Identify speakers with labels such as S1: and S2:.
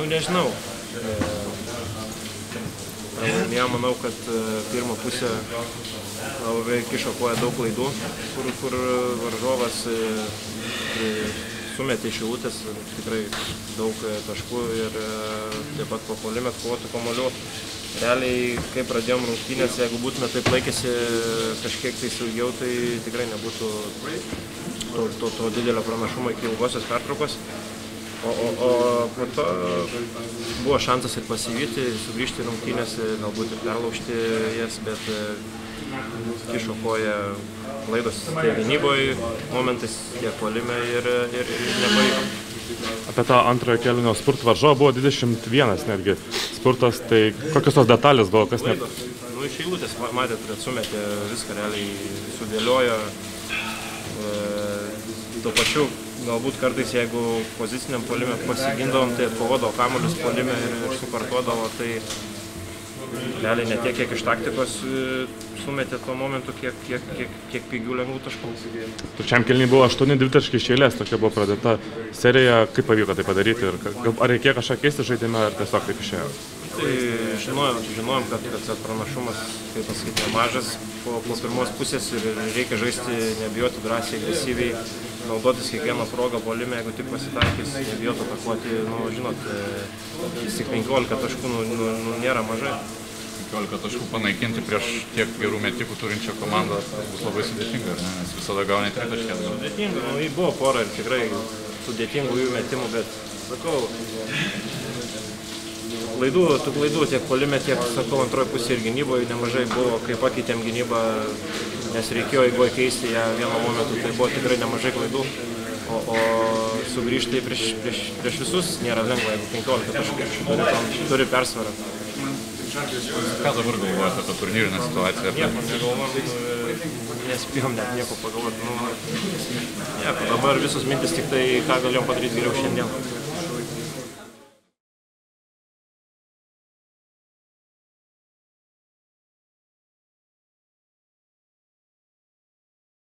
S1: nežinau. Ja manau, kad pirmą pusę labai kišo koją daug klaidų, kur varžovas sumetė iš eilutės tikrai daug taškų ir taip pat po puolime atkovotų kamuolių. Realiai, kai pradėjom rungtynės, jeigu būtume taip laikėsi kažkiek tai saugiau, tai tikrai nebūtų to didelio pranašumo iki ilgosios pertraukos. O po to buvo šansas ir pasivyti, sugrįžti rungtynės, galbūt ir perlaužti jas, bet kišo koją klaidos tiek gynyboje, momentais tiek puolime ir nepavyko.
S2: Apie tą antrojo kėlinio spurtą varžovą buvo 21 netgi spurtas, tai kokios tos detalės buvo, kas net?
S1: Iš eilutės matėt, kad sumetė viską realiai sudėliojo. Tuo pačiu galbūt kartais, jeigu poziciniam puolime pasigindavom, tai atkovodavo kamuolius puolime ir sukartuodavo, tai realiai ne tiek, kiek iš taktikos sumetė tuo momentu, kiek pigių lengvų taškų.
S2: Trečiam kėliniui buvo 8 dvitaškiai iš eilės, tokia buvo pradėta serija, kaip pavyko tai padaryti ir ar reikėjo kažką keisti žaidime, ar tiesiog taip išėjo?
S1: Tai žinojom, kad pranašumas, kaip pasakyti, mažas po pirmos pusės ir reikia žaisti, nebijoti drąsiai, agresyviai, naudotis kiekvieną progą puolime, jeigu tik pasitaikys, nebijoti atakuoti, žinot, vis tik 15 taškų nėra mažai.
S3: 15 taškų panaikinti prieš tiek gerų metikų turinčią komandą bus labai sudėtinga, nes visada gauni 3 taškės.
S1: Sudėtinga, buvo pora ir tikrai sudėtingų jų metimų, bet sakau, tų klaidų tiek puolime, tiek, sakau, antroji pusė ir gynyboje nemažai buvo, kai pakeitėm gynybą, nes reikėjo eigoje keisti ją vienu momentu, tai buvo tikrai nemažai klaidų, o sugrįžti prieš visus nėra lengva, jeigu 15 taškų turi persvarą.
S3: Ką dabar galvojate apie turnyrinę situaciją?
S1: Nieko negalvojom, nespėjom net nieko pagalvoti. Dabar visos mintis tik tai, ką galėjom padaryti geriau šiandien.